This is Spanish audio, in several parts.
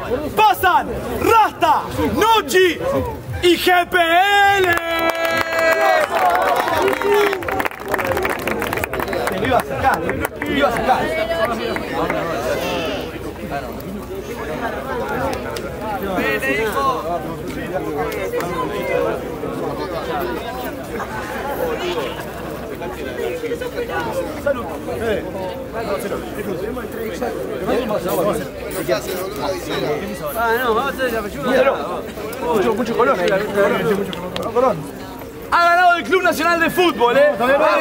pasan Rasta, Nucci y GPL. Te lo iba a sacar, te lo iba a sacar. ¡Vene, hijo! Salud. No, vamos a hacer la pechuga. Mucho color. Ha ganado el Club Nacional de Fútbol, ¿eh?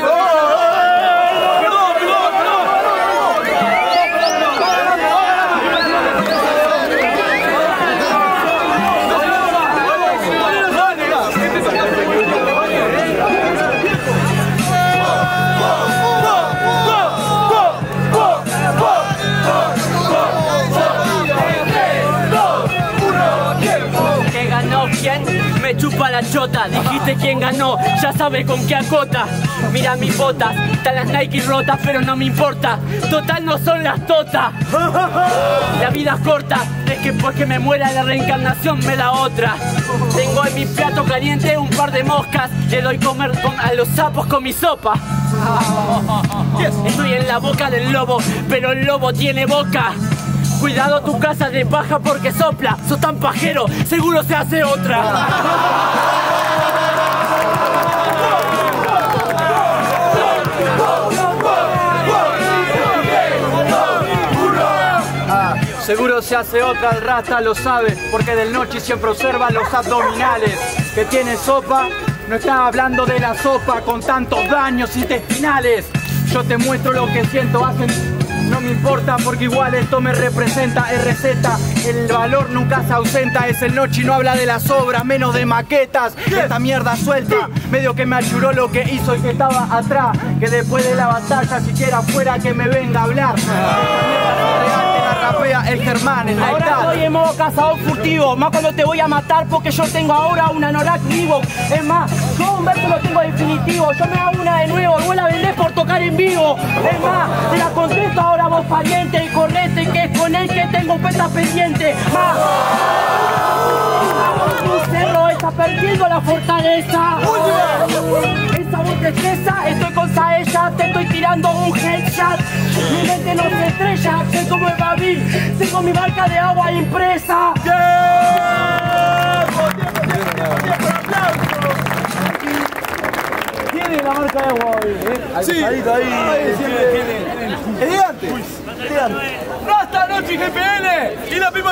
Me chupa la chota, dijiste quién ganó, ya sabes con qué acota. Mira mis botas, están las Nike rotas, pero no me importa. Total no son las totas. La vida es corta, es que pues que me muera la reencarnación me da otra. Tengo en mi plato caliente un par de moscas, le doy comer a los sapos con mi sopa. Estoy en la boca del lobo, pero el lobo tiene boca. Cuidado tu casa de paja porque sopla. Sos tan pajero, seguro se hace otra. Seguro se hace otra, el Rasta lo sabe, porque del Noche siempre observa los abdominales. Que tiene sopa, no estaba hablando de la sopa con tantos daños intestinales. Yo te muestro lo que siento, no me importa porque igual esto me representa, es receta, el valor nunca se ausenta, es el Noche y no habla de las obras, menos de maquetas, esta mierda suelta, medio que me ayuró lo que hizo el que estaba atrás, que después de la batalla siquiera fuera que me venga a hablar, esta mierda es real, te la rapea el Germán en la Ahora edad. estoy en modo cazador furtivo, más cuando te voy a matar porque yo tengo ahora una Anorak vivo. Es más, yo un verso lo tengo definitivo, yo me hago una de nuevo y vos la vendés por tocar en vivo. Es más, te la contesto ahora vos pariente y correte que es con él que tengo peta pendiente. Más, tu cerro está perdiendo la fortaleza. Esa voz te estresa, estoy con Saella, te estoy tirando un headshot. Mi mente no se estrella, sé cómo evadir, sé con mi marca de agua impresa. Tiene la marca de agua hoy, ¿eh? Sí, ahí. Elegante. Rasta, Noche y GPL. Y la